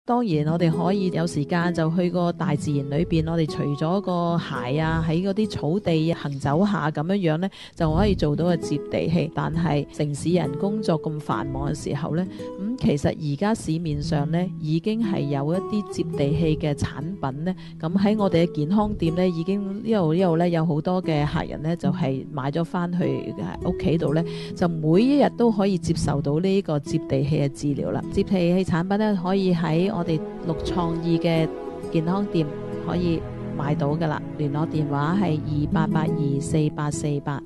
當然我哋可以有時間就去個大自然裏邊，我哋除咗個鞋啊喺嗰啲草地行走下咁樣呢，就可以做到個接地氣。但係城市人工作咁繁忙嘅時候呢，其實而家市面上呢已經係有一啲接地氣嘅產品呢。咁喺我哋嘅健康店呢，已經呢度呢有好多嘅客人呢，就係買咗翻去屋企度呢，就每一日都可以接受到呢個接地氣嘅治療啦。接地氣產品呢，可以喺我哋綠創意嘅健康店可以買到噶啦，聯絡電話係28824848。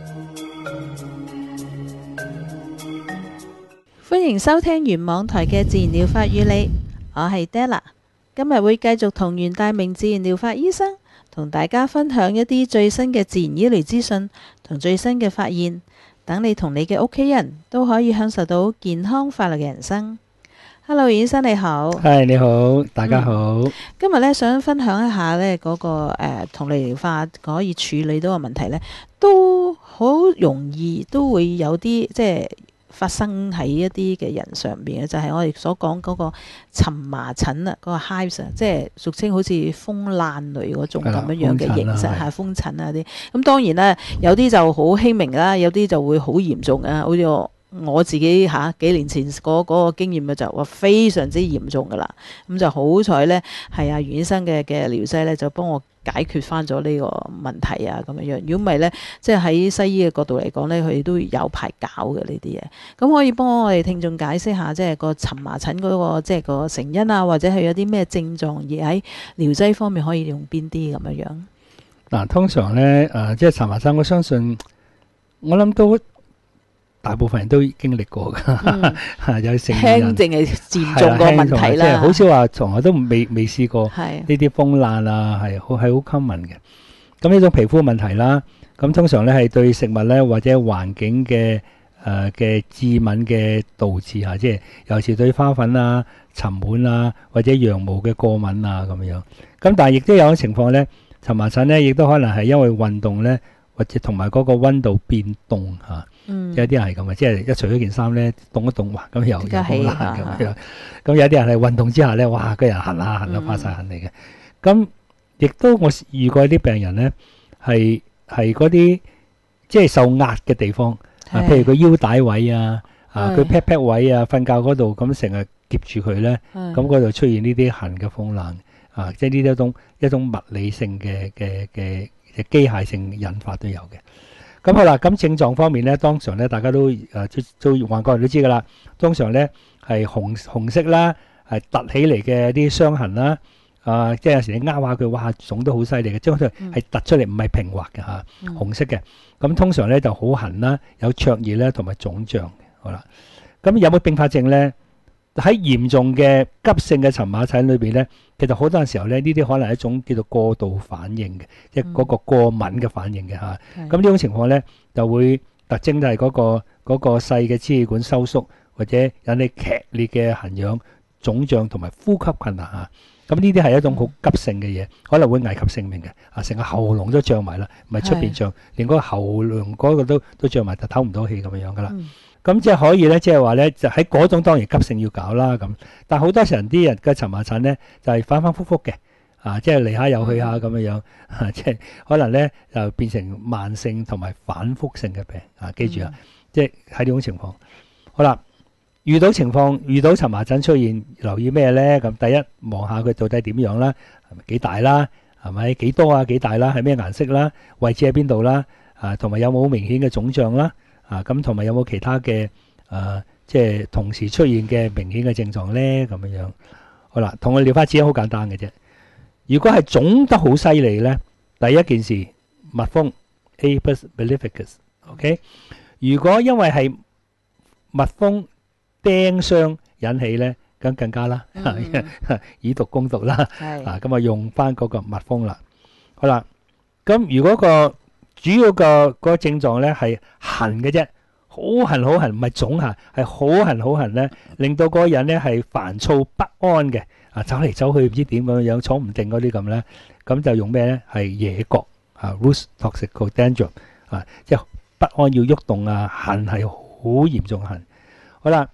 歡迎收聽原網台嘅自然療法與你，我係 Della， 今日會繼續同袁大明自然療法醫生同大家分享一啲最新嘅自然醫療資訊同最新嘅發現，等你同你嘅屋企人都可以享受到健康快樂嘅人生。Hello， 袁醫生你好。 係你好，大家好。 今日咧想分享一下咧嗰個同類療法可以處理到嘅問題咧，都好容易都會有啲即係發生喺一啲嘅人上邊嘅，就係我哋所講嗰個蕁麻疹啊，嗰個 hives 啊，即係俗稱好似風爛類嗰種咁樣嘅形式，係風疹啊啲。咁當然啦，有啲就好輕微啦，有啲就會好嚴重啊，好似我自己幾年前嗰個經驗就話非常之嚴重噶啦。咁就好彩呢，係袁醫生嘅療劑呢，就幫我解決翻咗呢個問題啊咁樣。如果唔係呢，即係喺西醫嘅角度嚟講呢，佢哋都有排搞嘅呢啲嘢。咁可以幫我哋聽眾解釋下，即係個蕁麻疹嗰個即係個成因啊，或者係有啲咩症狀，而喺療劑方面可以用邊啲咁樣樣？ 嗱，通常呢，即係蕁麻疹，我相信我諗都大部分人都經歷過㗎，有成年人輕定係漸重個問題啦， 即係好少話從來都未試過呢啲風爛啊，係好 common 嘅。咁呢種皮膚問題啦，咁通常咧係對食物咧或者環境嘅致敏嘅導致嚇，即係尤其是對花粉啊、塵蟎啊或者羊毛嘅過敏啊咁樣。咁但係亦都有種情況咧，蕁麻疹咧亦都可能係因為運動咧，或者同埋嗰個溫度變凍嚇。有啲人係咁嘅，即係一除咗件衫咧，凍一凍，哇，咁又風爛咁樣。咁有啲人係運動之下咧，哇，個人痕啊發晒痕嚟嘅。咁亦都我遇過啲病人咧，係嗰啲即係受壓嘅地方，譬如個腰帶位啊，佢 pat 位啊，瞓覺嗰度咁成日夾住佢咧，咁嗰度出現呢啲痕嘅風爛啊，即係呢一種物理性嘅機械性引發都有嘅。咁好啦，咁症狀方面咧，當常咧大家都環國人都知噶啦，通常咧係紅色啦，係凸起嚟嘅啲傷痕啦，即係有時你握下佢，哇，腫都好犀利嘅，即係係凸出嚟，唔係平滑嘅嚇，紅色嘅。咁通常咧就好痕啦，有灼熱咧，同埋腫脹嘅。好啦，咁有冇併發症咧？喺嚴重嘅急性嘅蕁麻疹裏邊咧，其實好多時候咧，呢啲可能係一種叫做過度反應嘅，即係嗰個過敏嘅反應嘅嚇。咁呢種情況咧，就會特徵就係嗰個細嘅支氣管收縮，或者引起劇烈嘅痕癢、腫脹同埋呼吸困難嚇。咁呢啲係一種好急性嘅嘢，可能會危及性命嘅。成個喉嚨都脹埋啦，唔係出邊脹，連嗰個喉嚨嗰個都脹埋，就唞唔到氣咁樣噶啦。咁即係可以咧，即係話咧，就喺嗰種當然急性要搞啦咁。但係好多時啲人嘅蕁麻疹咧，就係反反覆覆嘅，即係嚟下又去下咁樣，即係可能咧就變成慢性同埋反覆性嘅病。記住即係喺呢種情況。好啦，遇到蕁麻疹出現，留意咩咧？咁第一，望下佢到底點樣啦，係咪幾大啦？係咪幾多啊？幾大啦？係咩顏色啦？位置喺邊度啦？同埋有冇明顯嘅腫脹啦？咁同埋有冇其他嘅即係同時出現嘅明顯嘅症狀咧？咁樣好啦，同我療法指引好簡單嘅啫。如果係腫得好犀利咧，第一件事蜜蜂 Apis mellificus，OK？如果因為係蜜蜂叮傷引起咧，咁更加啦，以毒攻毒啦。咁用翻嗰個蜜蜂啦。好啦，咁如果個主要個症狀咧係痕嘅啫，好痕，唔係腫嚇，係好痕咧，令到嗰個人咧係煩躁不安嘅，走嚟走去唔知點咁樣，坐唔定嗰啲咁咧，咁就用咩咧？係野角Rhus toxicodendron，即係不安要喐動啊，痕係好嚴重痕。好啦，咁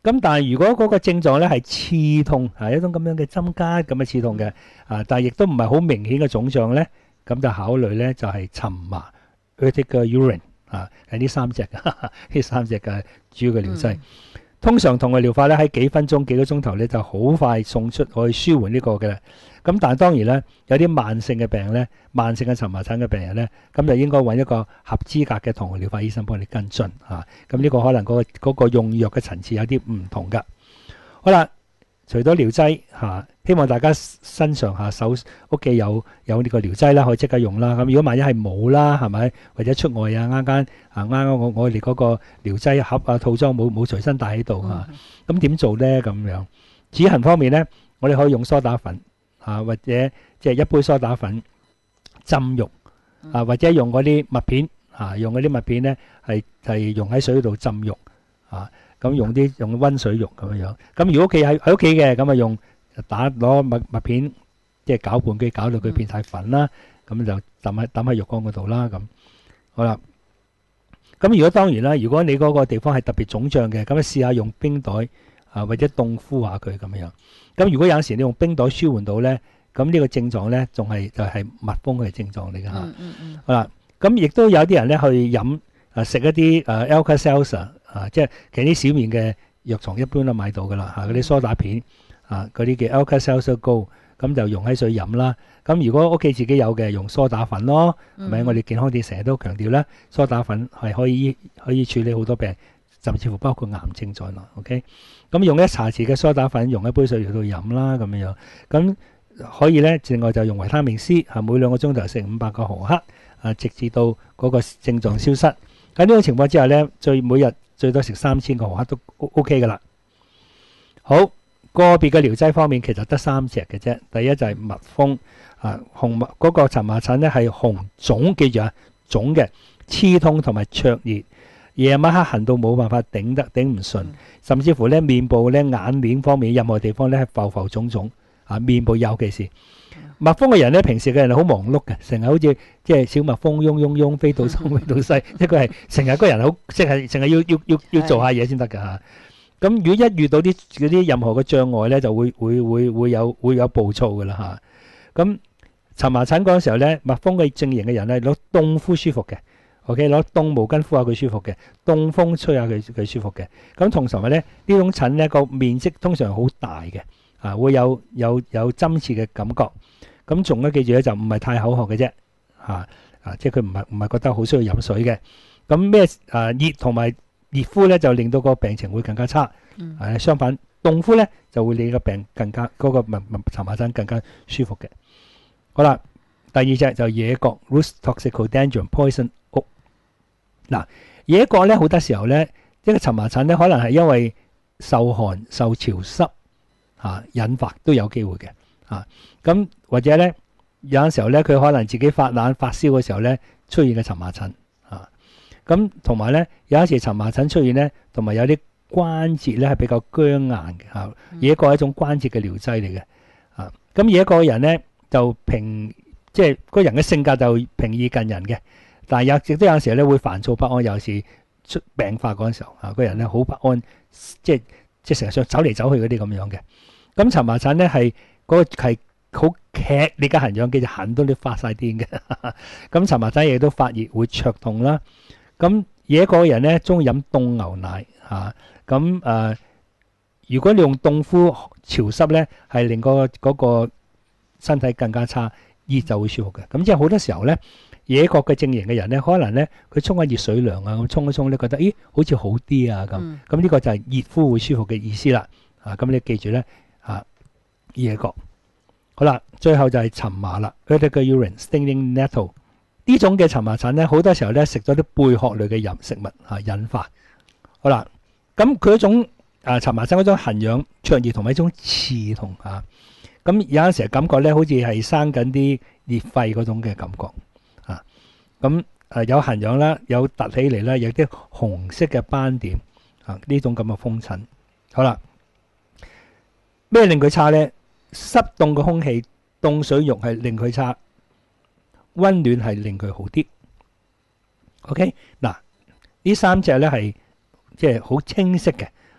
咁但係如果嗰個症狀咧係刺痛，係一種咁樣嘅針拮咁嘅刺痛嘅，但係亦都唔係好明顯嘅腫脹咧，咁就考慮咧就係蕁麻 urticary urine 係呢三隻嘅主要嘅療劑。通常同嘅療法咧喺幾分鐘幾個鐘頭咧就好快送出可以舒緩呢個嘅。咁但係當然咧有啲慢性嘅病咧，慢性嘅蕁麻疹嘅病人咧，咁就應該揾一個合資格嘅糖療法醫生幫你跟進嚇。咁呢個可能嗰個用藥嘅層次有啲唔同㗎。好啦，除咗療劑希望大家身上手屋企有呢個療劑啦，可以即刻用啦。咁如果萬一係冇啦，係咪？或者出外啱我哋嗰個療劑盒套裝冇隨身帶喺度咁點做咧？咁樣止痕方面咧，我哋可以用梳打粉或者即係一杯梳打粉浸浴或者用嗰啲麥片用嗰啲麥片咧係用喺水度浸浴咁用溫水浴咁樣。咁如果屋企喺屋企嘅，咁啊用攞麥片即係攪拌機攪到佢變晒粉啦，咁就抌喺浴缸嗰度啦。咁好啦。咁如果當然啦，如果你嗰個地方係特別腫脹嘅，咁你試下用冰袋或者凍敷下佢咁樣。咁如果有陣時你用冰袋舒緩到咧，咁呢個症狀咧仲係就係蜜蜂嘅症狀嚟㗎嚇。好啦，咁亦都有啲人咧去飲食一啲Alka-Seltzer 即係其實啲小面嘅藥床一般都買到㗎啦嗰啲梳打片嗰啲叫 Alka-Seltzer Go， 咁就溶喺水飲啦。咁如果屋企自己有嘅，用梳打粉咯，係咪？我哋健康啲成日都強調啦，梳打粉係可以處理好多病，甚至乎包括癌症在內。OK， 咁用一茶匙嘅梳打粉溶一杯水嚟到飲啦，咁樣。咁可以咧，另外就用維他命 C， 每2個鐘頭食500個毫克，直至到嗰個症狀消失。喺呢種情況之下咧，每日最多食3000個毫克都 OK 噶啦。好，個別嘅療劑方面其實得3隻嘅啫。第一就係蜜蜂紅嗰個蕁麻疹咧係紅腫，記住腫嘅刺痛同埋灼熱，夜晚黑痕到冇辦法頂唔順，甚至乎咧面部咧眼鏈方面任何地方咧係浮腫腫面部尤其是蜜蜂嘅人咧，平時嘅人係好忙碌嘅，成日好似即係小蜜蜂嗡飛到東飛到西，即係佢係成日個人好即係成日要做下嘢先得㗎嚇。咁如果一遇到啲任何嘅障礙咧，就會有暴躁㗎啦嚇。咁蕁麻疹嗰陣時候咧，蜜蜂嘅症型嘅人咧攞凍敷舒服嘅 ，OK 攞凍毛巾敷下佢舒服嘅，凍風吹下佢舒服嘅。咁通常咧呢種疹咧個面積通常好大嘅。會有針刺嘅感覺，咁仲咧記住咧就唔係太口渴嘅啫，即係佢唔係覺得好需要飲水嘅。咁咩熱同埋熱敷咧就令到個病情會更加差，相反凍敷咧就會令個病更加嗰個蕁麻疹更加舒服嘅。好啦，第二隻就野葛 Rhus toxicodendron poison oak。嗱，野葛咧好多時候咧，一個蕁麻疹咧可能係因為受寒受潮濕。引發都有機會嘅，咁或者咧有陣時候咧佢可能自己發冷發燒嘅時候咧出現嘅蕁麻疹，咁同埋咧有一時蕁麻疹出現咧，同埋有啲關節咧係比較僵硬嘅，野葛係一種關節嘅療劑嚟嘅，咁野葛人咧就即係個人嘅性格就平易近人嘅，但係亦都有陣時咧會煩躁不安，尤其是出病發嗰陣時候，個人咧好不安，即係成日想走嚟走去嗰啲咁樣嘅。咁蕁麻疹咧係嗰個係好劇烈嘅痕癢，叫做痕到你發晒癲嘅。咁蕁麻疹亦都發熱會灼痛啦。咁野葛人咧中意飲凍牛奶咁如果你用凍敷潮濕咧，係令嗰個身體更加差，熱就會舒服嘅。咁即係好多時候咧，野葛嘅症型嘅人咧，可能咧佢沖下熱水涼咁沖一沖咧，覺得咦好似好啲咁。咁呢個就係熱敷會舒服嘅意思啦。咁你記住咧。野葛好啦，最後就係蕁麻啦 urticary urine stinging nettle 呢種嘅蕁麻疹咧，好多時候咧食咗啲貝殼類嘅食物引發。好啦，咁佢嗰種蕁麻疹嗰種痕癢灼熱同埋一種刺痛咁有陣時感覺咧好似係生緊啲熱肺嗰種嘅感覺咁有痕癢啦，有凸起嚟啦，有啲紅色嘅斑點呢種咁嘅風疹。好啦，咩令佢差咧？濕凍嘅空氣、凍水浴係令佢差，溫暖係令佢好啲。OK， 嗱，呢三隻咧係即係好清晰嘅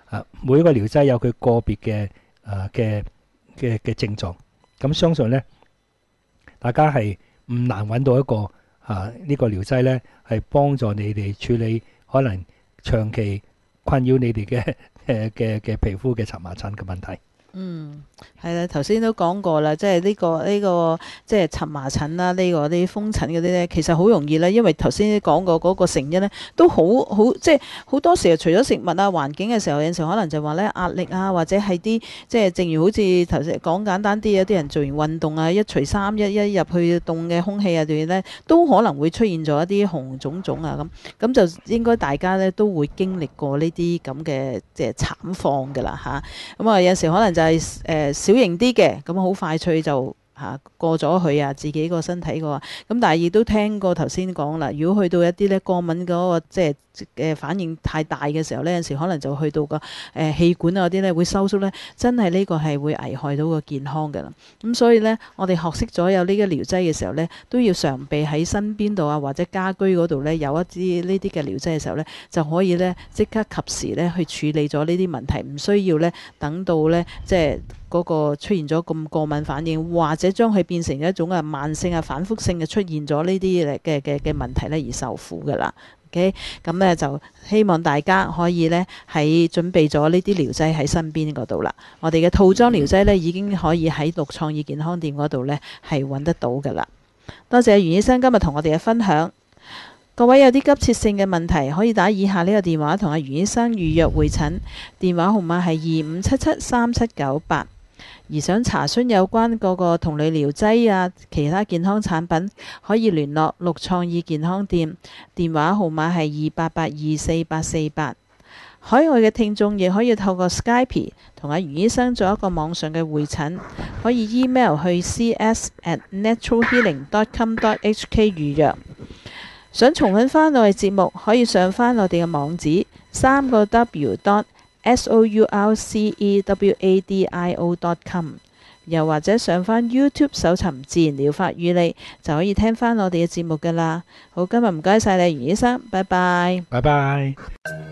每一個療劑有佢個別嘅症狀，咁相信呢，大家係唔難揾到一個呢個療劑呢，係幫助你哋處理可能長期困擾你哋嘅皮膚嘅蕁麻疹嘅問題。 係啦，頭先都講過啦，即係呢個即係蕁麻疹啦，啲風疹嗰啲咧，其實好容易咧，因為頭先講過嗰個成因咧，都好即係好多時候除咗食物啊、環境嘅時候，有陣時可能就話咧壓力啊，或者係啲即係正如好似頭先講簡單啲，有啲人做完運動啊，一除衫一入去凍嘅空氣啊度咧，都可能會出現咗一啲紅腫腫啊咁就應該大家咧都會經歷過呢啲咁嘅即係慘況㗎啦嚇。咁啊有時可能就係小型啲嘅，咁好快脆就過咗去啊，自己個身體個。咁但係亦都聽過頭先講啦，如果去到一啲咧過敏嗰個即係反應太大嘅時候呢，有陣時可能就去到個氣管啊嗰啲咧會收縮呢，真係呢個係會危害到個健康㗎啦。咁所以呢，我哋學識咗有呢個療劑嘅時候呢，都要常備喺身邊度啊，或者家居嗰度呢，有一啲呢啲嘅療劑嘅時候呢，就可以呢即刻及時呢去處理咗呢啲問題，唔需要呢等到呢即係嗰個出現咗咁過敏反應，或者將佢變成一種慢性反覆性嘅出現咗呢啲嘅問題呢而受苦㗎啦。OK， 咁呢就希望大家可以呢喺準備咗呢啲療劑喺身邊嗰度啦。我哋嘅套裝療劑呢已經可以喺綠創意健康店嗰度呢係揾得到㗎啦。多謝袁醫生今日同我哋嘅分享。各位有啲急切性嘅問題，可以打以下呢個電話同阿袁醫生預約會診，電話號碼係25773798。而想查詢有關嗰個同類療劑啊，其他健康產品，可以聯絡綠創意健康店，電話號碼係28824848。海外嘅聽眾亦可以透過 Skype 同阿袁醫生做一個網上嘅會診，可以 email 去 cs@naturalhealing.com.hk 預約。想重溫翻我哋節目，可以上翻我哋嘅網址3w.sourcewadio.com， 又或者上翻 YouTube 搜尋自然療法與你，就可以聽翻我哋嘅節目㗎啦。好，今日唔該晒你，袁醫生，拜拜。 拜拜。